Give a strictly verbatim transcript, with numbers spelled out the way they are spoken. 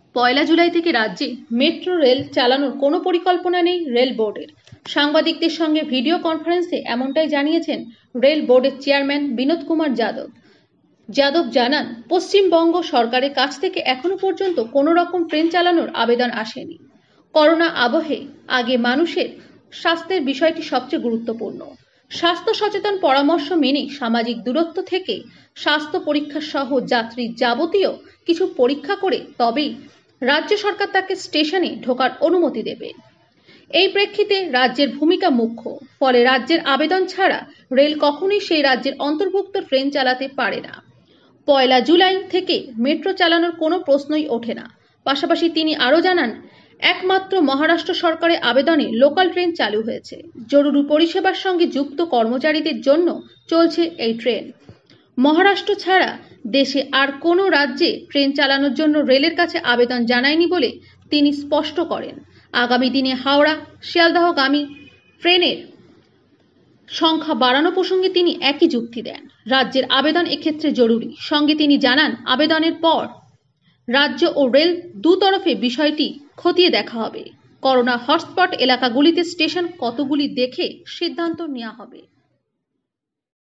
পয়লা জুলাই থেকে রাজ্যে metro rail চালানোর কোনো পরিকল্পনা নেই রেল বোর্ডের। সাংবাদিকদের সঙ্গে ভিডিও কনফারেন্সে এমনটাই জানিয়েছেন রেল বোর্ডের চেয়ারম্যান বিনোদ কুমার যাদব। যাদব জানান, পশ্চিমবঙ্গ সরকারের কাছ থেকে এখনো পর্যন্ত কোনো রকম ট্রেন চালানোর আবেদন আসেনি। করোনা আবহে আগে মানুষের স্বাস্থ্যের বিষয়টি সবচেয়ে গুরুত্বপূর্ণ। স্বাস্থ্য সচেতন পরামর্শ মেনে সামাজিক দূরত্ব থেকে স্বাস্থ্য পরীক্ষা সহ যাত্রীর যাবতীয় কিছু পরীক্ষা করে তবেই রাজ্য সরকার তাকে স্টেশনে ঢোকার অনুমতি দেবে। এই প্রেক্ষিতে রাজ্যের ভূমিকা মুখ্য, ফলে রাজ্যের আবেদন ছাড়া রেল কখনোই সেই রাজ্যের অন্তর্ভুক্ত ট্রেন চালাতে পারে না। পয়লা জুলাই থেকে মেট্রো চালানোর কোনো প্রশ্নই ওঠে না। পাশাপাশি তিনি আরও জানান, একমাত্র মহারাষ্ট্র সরকারের আবেদনে লোকাল ট্রেন চালু হয়েছে। জরুরি পরিষেবার সঙ্গে যুক্ত কর্মচারীদের জন্য চলছে এই ট্রেন। মহারাষ্ট্র ছাড়া দেশে আর কোনো রাজ্যে ট্রেন চালানোর জন্য রেলের কাছে আবেদন জানায়নি বলে তিনি স্পষ্ট করেন। আগামী দিনে হাওড়া শিয়ালদহগামী ট্রেনের সংখ্যা বাড়ানো প্রসঙ্গে তিনি একই যুক্তি দেন। রাজ্যের আবেদন এক্ষেত্রে জরুরি। সঙ্গে তিনি জানান, আবেদনের পর রাজ্য ও রেল দুতরফে বিষয়টি খতিয়ে দেখা হবে। করোনা হটস্পট এলাকাগুলিতে স্টেশন কতগুলি দেখে সিদ্ধান্ত নেওয়া হবে।